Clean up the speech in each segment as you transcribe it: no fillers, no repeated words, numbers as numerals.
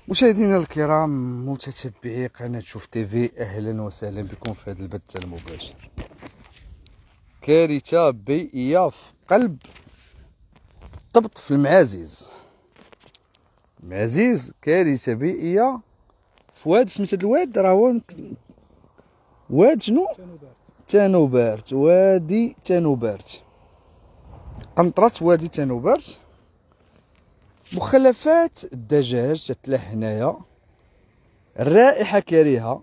مشاهدينا الكرام متتبعي قناة شوف تيفي، اهلا وسهلا بكم في هذا البث المباشر. كارثة بيئية في قلب طبط في المعازيز. كارثة بيئية في واد سميت هاد الواد راه هو واد شنو؟ تانوبارت. وادي تانوبارت، قنطرة وادي تانوبارت. مخلفات الدجاج تتلاه هنايا، الرائحة كريهة،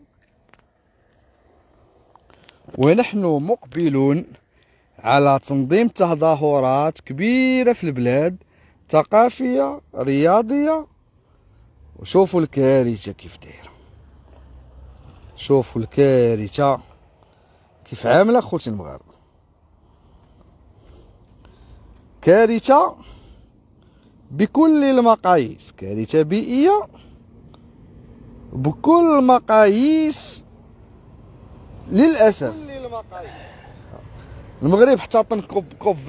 ونحن مقبلون على تنظيم تظاهرات كبيرة في البلاد، ثقافية رياضية. وشوفوا الكارثة كيف دايرة، شوفوا الكارثة كيف عاملة خوتي المغاربة. كارثة بكل المقاييس، كارثة بيئية بكل المقاييس للأسف. المغرب حتى طن كوب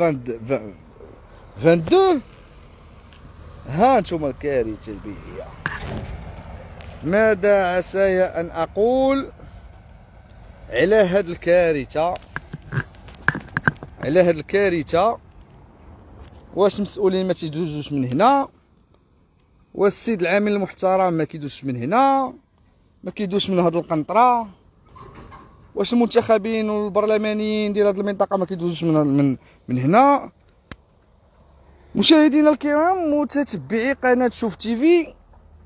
22. ها انتم الكارثة البيئية. ماذا عساي أن أقول على هاد الكارثة؟ واش المسؤولين ما تيدوزوش من هنا؟ والسيد العامل المحترم ما كيدوزش من هنا؟ ما كيدوش من هاد القنطرة؟ واش المنتخبين والبرلمانيين ديال هاد المنطقة ما كيدوزوش من هنا؟ مشاهدينا الكرام متتبعي قناة شوف تيفي،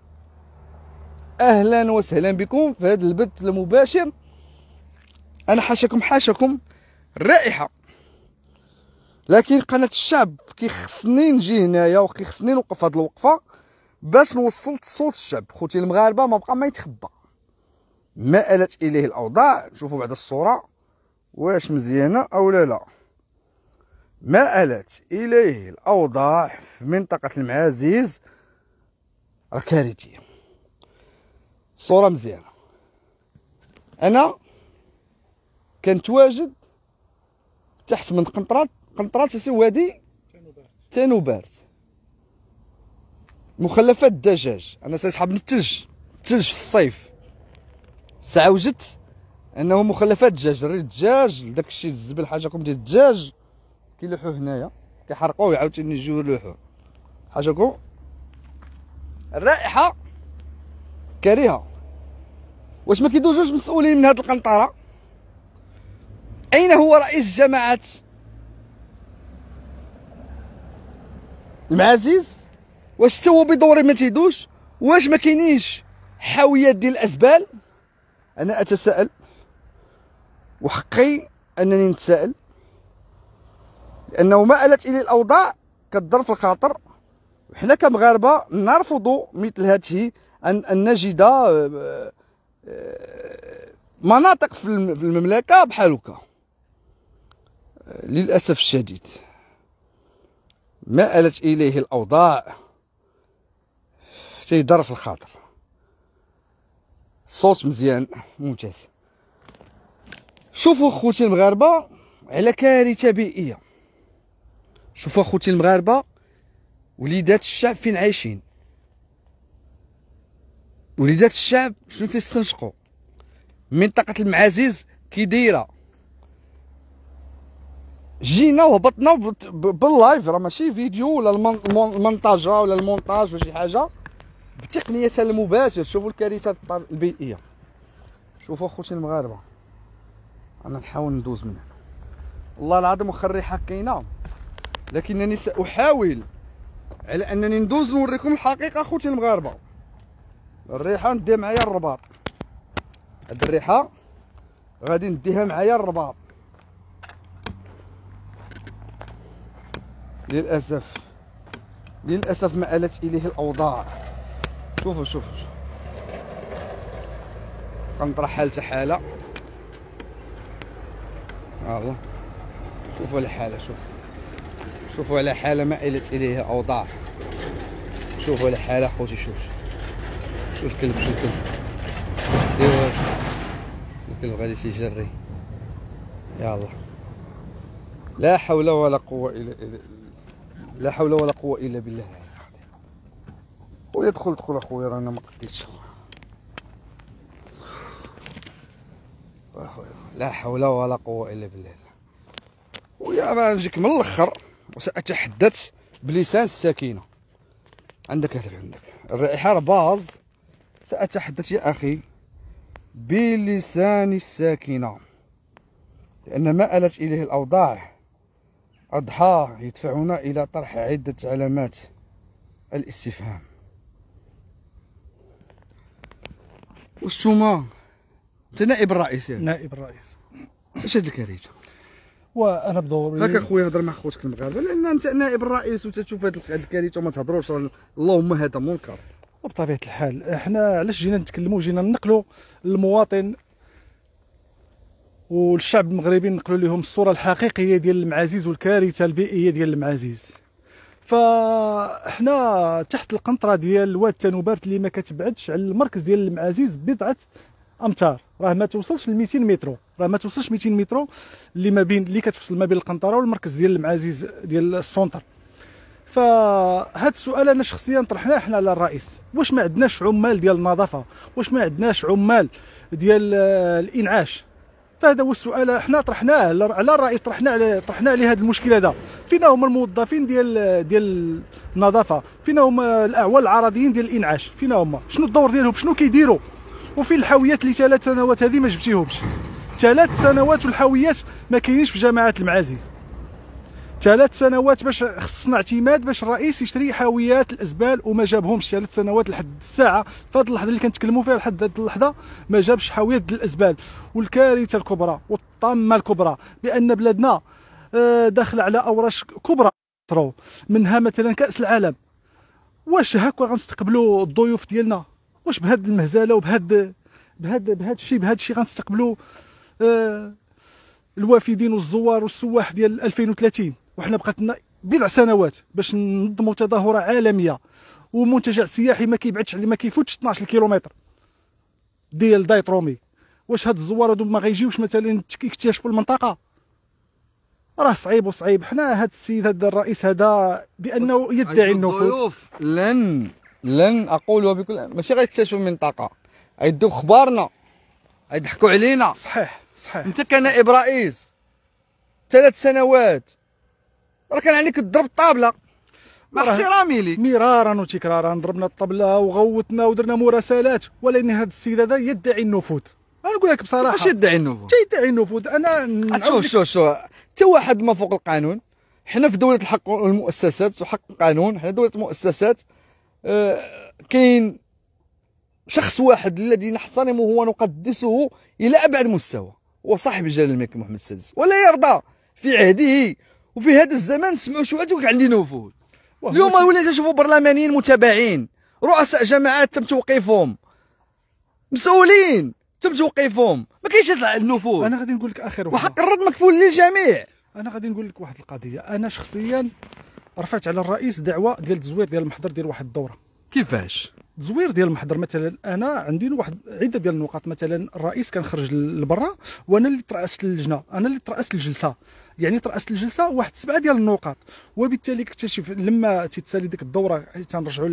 اهلا وسهلا بكم في هذا البث المباشر. انا حاشاكم الرائحة، لكن قناة الشعب كيخصني نجي هنايا وكيخصني نوقف هاد الوقفة باش نوصل صوت الشعب. خوتي المغاربة ما بقى ما يتخبى، ما آلت اليه الاوضاع. شوفوا بعد الصورة واش مزيانة او لا. ما آلت اليه الاوضاع في منطقة المعازيز راه كارثية. الصورة مزيانة. انا كنتواجد تحت من قنطرة سي وادي تانوبارت. مخلفات الدجاج. انا سيسحبني الثلج في الصيف. ساعة وجدت انه مخلفات الدجاج، الدجاج داك الشيء الزبل حاجاكم ديال الدجاج كيلوحوه هنايا، كيحرقوه وعاوتاني يجيو يلوحوه. حاجاكم الرائحة كريهة. واش ما كيدوزوش مسؤولين من هاد القنطرة؟ اين هو رئيس جماعة المعازيز؟ واش تا هو بدوري ما تيدوش؟ واش ما كاينينش حاويات ديال الازبال؟ انا اتساءل، وحقي انني نتساءل، لانه ما آلت اليه الاوضاع كتضر في الخاطر. وحنا كمغاربه نرفض مثل هذه ان نجد مناطق في المملكه بحال هكا. للاسف الشديد ما آلت اليه الاوضاع، تيضر في الخاطر. الصوت مزيان ممتاز. شوفوا خوتي المغاربه على كارثه بيئيه. شوفوا خوتي المغاربه وليدات الشعب فين عايشين. وليدات الشعب شنو تيستنشقوا؟ منطقه المعازيز كي دايره. جينا وهبطنا باللايف، راه ماشي فيديو ولا المونتاج ولا المونتاج ولا شي حاجه، بتقنيه المباشر. شوفوا الكارثه البيئيه. شوفوا خوتي المغاربه، انا نحاول ندوز من هنا. والله العظيم واخا الريحه كاينه، لكنني ساحاول على انني ندوز نوريكم الحقيقه. خوتي المغاربه الريحه نديها معايا الرباط. هاد الريحه غادي نديها معايا الرباط. للاسف ما آلت اليه الاوضاع. شوفوا قنطرة حالتها حاله. والله شوفوا الحاله، شوفوا على حاله ما آلت اليها اوضاع. شوفوا على حاله خوتي. شوف الكلب، الكلب غادي تيجري. يلا لا حول ولا قوه الا بالله. خويا دخل اخويا، رانا ما قديتش اخويا. لا حول ولا قوه الا بالله. خويا نجيك من الاخر وساتحدث بلسان السكينه. عندك الرائحه باز. ساتحدث يا اخي بلسان الساكنة، لأن ما آلت إليه الأوضاع أضحى يدفعنا إلى طرح عدة علامات الاستفهام. وشتوما أنت نائب الرئيس يعني. نائب الرئيس. اش هاد الكارثة؟ وانا بدوري هاك اخويا هضر مع خوتك المغاربه، لان انت نائب الرئيس وتشوف هاد الكارثه وما تهضروش. اللهم هذا منكر. وبطبيعه الحال احنا علاش جينا نتكلموا، جينا ننقلوا للمواطن والشعب المغربي، ننقلوا لهم الصوره الحقيقيه ديال المعازيز والكارثه البيئيه ديال المعازيز. فاحنا تحت القنطره ديال واد تنوبارت اللي ما كتبعدش على المركز ديال المعازيز بضعه امتار، راه ما توصلش ل 200 متر، راه ما توصلش 200 متر اللي ما بين اللي كتفصل ما بين القنطره والمركز ديال المعازيز ديال السونتر. فهاد السؤال انا شخصيا طرحناه حنا على الرئيس، واش ما عندناش عمال ديال النظافه، واش ما عندناش عمال ديال الانعاش؟ فهذا هو السؤال حنا طرحناه على الرئيس، طرحنا عليه هذا المشكل هذا. فينا هما الموظفين ديال النظافه؟ فينا هما الاعوان العرضيين ديال الانعاش؟ فينا هما؟ شنو الدور ديالهم؟ شنو كيديروا؟ وفين الحاويات اللي 3 سنوات هذه ما جبتيهمش؟ 3 سنوات والحاويات ما كاينينش في جامعات المعازيز. 3 سنوات باش خصنا اعتماد باش الرئيس يشري حاويات الازبال وما جابهمش. 3 سنوات لحد الساعه، في هذه اللحظه اللي كنتكلموا فيها لحد هذه اللحظه ما جابش حاويات الازبال. والكارثه الكبرى والطامه الكبرى بان بلادنا داخله على اوراش كبرى منها مثلا كاس العالم. واش هكا غنستقبلوا الضيوف ديالنا؟ واش بهاد المهزله وبهاد الشيء غنستقبلوا الوافدين والزوار والسواح ديال 2030؟ وحنا بقات لنا بضع سنوات باش ننظموا تظاهره عالميه ومنتجع سياحي ما كيبعدش، ما كيفوتش 12 كيلومتر ديال دايت رومي. واش هاد الزوار هادو ما غيجيوش مثلا يكتشفوا المنطقه؟ راه صعيب وصعيب. حنا هاد السيد هذا الرئيس هذا بانه يدعي النفوذ. الضيوف لن اقولها بكل، ماشي غيكتشفوا المنطقه، غيدوا اخبارنا، غيضحكوا علينا. صحيح. انت كنائب رئيس 3 سنوات راه كان عليك تضرب الطابله، مع احترامي ليك. مرارا وتكرارا ضربنا الطبله وغوتنا ودرنا مراسلات، ولكن هذا السيد هذا يدعي النفوذ. انا نقول لك بصراحه، واش يدعي النفوذ؟ يدعي النفوذ. انا شوف انت واحد ما فوق القانون. حنا في دوله الحق والمؤسسات وحق القانون، حنا دوله المؤسسات. كاين شخص واحد الذي نحترمه ونقدسه الى ابعد مستوى، هو صاحب الجلاله الملك محمد السادس، ولا يرضى في عهده وفي هذا الزمان تسمعوا شي واحد يقول لك عندي نفوذ. اليوم وليت نشوفوا برلمانيين متابعين، رؤساء جماعات تم توقيفهم، مسؤولين تم توقيفهم، ما كاينش هذا النفوذ. انا غادي نقول لك اخر وحق الرد مكفول للجميع. انا غادي نقول لك واحد القضيه. انا شخصيا رفعت على الرئيس دعوه ديال التزوير ديال المحضر ديال واحد الدوره. كيفاش تزوير ديال المحضر؟ مثلا انا عندي واحد عده ديال النقاط. مثلا الرئيس كان خرج لبرا وانا اللي ترأست اللجنه، انا اللي ترأست الجلسه، يعني ترأست الجلسه واحد 7 ديال النقاط. وبالتالي اكتشف لما تتسالي ديك الدوره تنرجعوا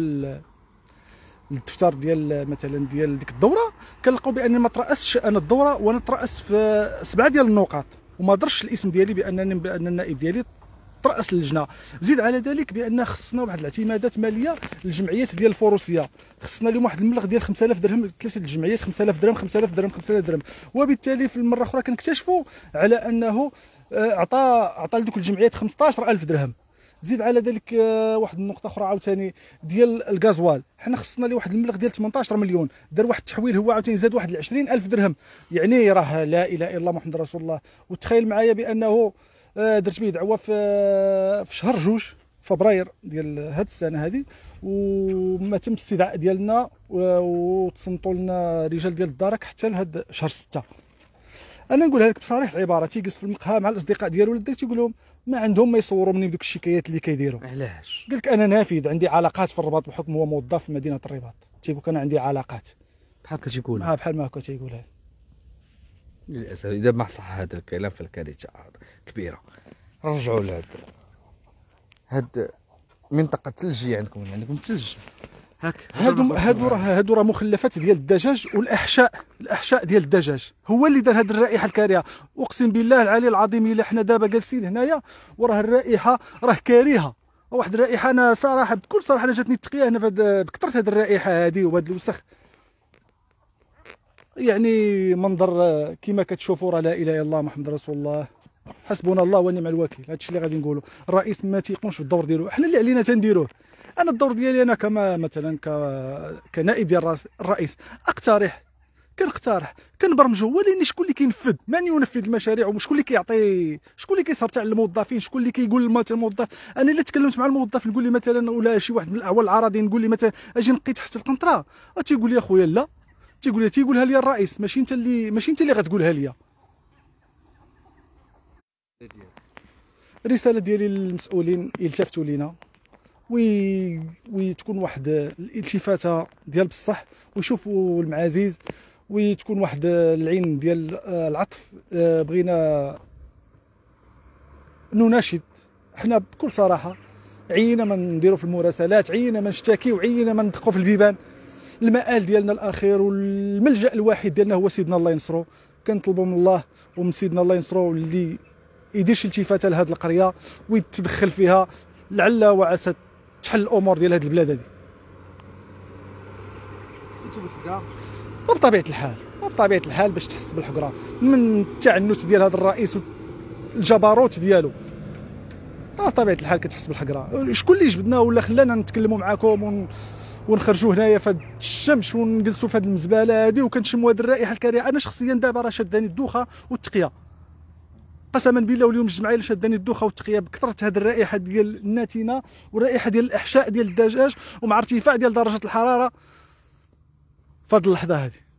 للدفتر ديال مثلا ديال ديك الدوره، كنلقاو باني ما ترأستش انا الدوره، وانا ترأست في 7 ديال النقاط وما درش الاسم ديالي بان النائب ديالي ترأس اللجنه. زيد على ذلك بان خصنا واحد الاعتمادات ماليه للجمعيات ديال الفروسيه، خصنا لهم واحد المبلغ ديال 5000 درهم، 3 الجمعيات 5000 درهم 5000 درهم 5000 درهم. وبالتالي في المره اخرى كنكتشفوا على انه عطى لدوك الجمعيات 15000 درهم. زيد على ذلك واحد النقطه اخرى عاوتاني ديال الغازوال، حنا خصنا ليه واحد المبلغ ديال 18 مليون، دار واحد التحويل هو عاوتاني زاد واحد 20000 درهم. يعني راه لا اله الا الله محمد رسول الله. وتخيل معايا بانه درت به دعوه في شهر 2 فبراير ديال هاد السنه هذه، وما تم الاستدعاء ديالنا وتصنتوا لنا رجال ديال الدرك حتى لهاد شهر 6. انا نقولها لك بصريح العباره، تيجلس في المقهى مع الاصدقاء ديالو ولا الدراري تيقول لهم ما عندهم ما يصوروا مني بدوك الشكايات اللي كيديروا. علاش؟ قال لك انا نافذ، عندي علاقات في الرباط بحكم هو موظف في مدينه الرباط. تيقول لك انا عندي علاقات بحال هكا تيقول. بحال ما هكا تيقولها. للاسف اذا ما صح هذا الكلام فالكارثه كبيره. رجعوا لهاد منطقه ثلجيه عندكم ثلج. هاك هادو راه مخلفات ديال الدجاج والاحشاء ديال الدجاج هو اللي دار هاد الرائحه الكريهه. اقسم بالله العلي العظيم الا حنا دابا جالسين هنايا وراه الرائحه راه كريهه، واحد الرائحه انا صراحه بكل صراحه انا جاتني التقيه هنا بكثره هاد الرائحه هادي وهاد الوسخ. يعني منظر كما كتشوفوا راه لا اله الا الله محمد رسول الله، حسبنا الله ونعم الوكيل. هادشي اللي غادي نقولوا، الرئيس ما تيقومش بالدور ديالو، حنا اللي علينا تنديروه. انا الدور ديالي انا كما مثلا كنائب ديال الرئيس كنقترح كنبرمجوا، ولكن شكون اللي كينفذ؟ من ينفذ المشاريع وشكون اللي كيعطي، شكون اللي كيصرف على الموظفين، شكون اللي كيقول مثلا الموظف. انا الا تكلمت مع الموظف نقول لي مثلا ولا شي واحد من الاعوان الاراضي نقول لي مثلا اجي نقي تحت القنطره، تيقول لي اخويا لا، تيقولها لي الرئيس، ماشي انت اللي غتقولها لي. الرساله ديالي للمسؤولين يلتفتوا لينا وتكون واحد الالتفاته ديال بصح ويشوفوا المعازيز، وتكون واحد العين ديال العطف. بغينا نناشد حنا بكل صراحه، عينا ما نديروا في المراسلات، عينا ما نشتكيو، عينا ما ندقوا في البيبان. المآل ديالنا الاخير والملجأ الوحيد ديالنا هو سيدنا الله ينصرو. كنطلبوا من الله ومن سيدنا الله ينصرو اللي يدير شي التفاته لهذه القريه ويتدخل فيها، لعل وعسى تحل الامور ديال هذه البلاد هذه. حسيتو بالحكا؟ وبطبيعه الحال باش تحس بالحقره من التعنت ديال هذا الرئيس والجبروت ديالو، بطبيعه الحال كتحس بالحقره. شكون اللي جبدنا ولا خلانا نتكلموا معاكم ونخرجوا هنايا في الشمس ونجلسوا في هذه المزبله هذه وكنشموا هذه الرائحه الكريهه؟ انا شخصيا دابا راه شاداني الدوخه والتقيه، قسما بالله واليوم الجمعه الا شاداني الدوخه والتقيه بكثره هذه الرائحه ديال النتنه والرائحه ديال الاحشاء ديال الدجاج، ومع ارتفاع ديال درجه الحراره في هذه اللحظه هذه.